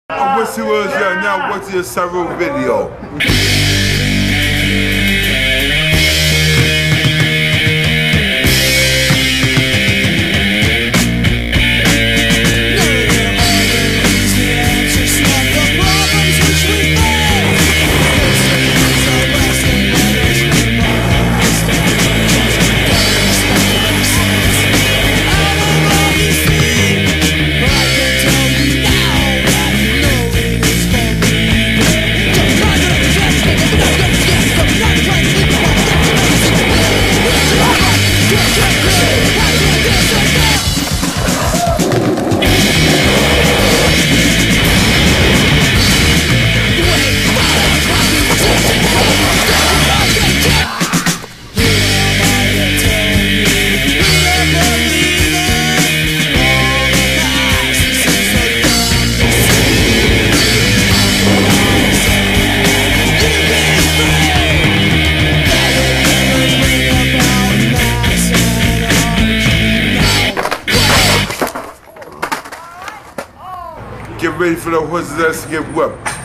I wish it was now watching your several video. Get ready for the horses that get whipped.